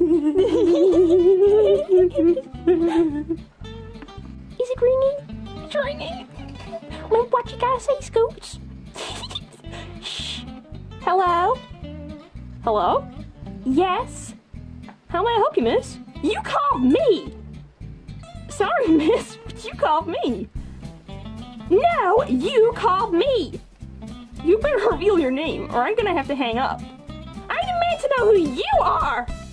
Is it ringing? It's ringing. Well, what you gotta say, Scoots? Shh. Hello? Hello? Yes? How may I help you, miss? You called me! Sorry, miss, but you called me. No, you called me! You better reveal your name, or I'm gonna have to hang up. I demand to know who you are!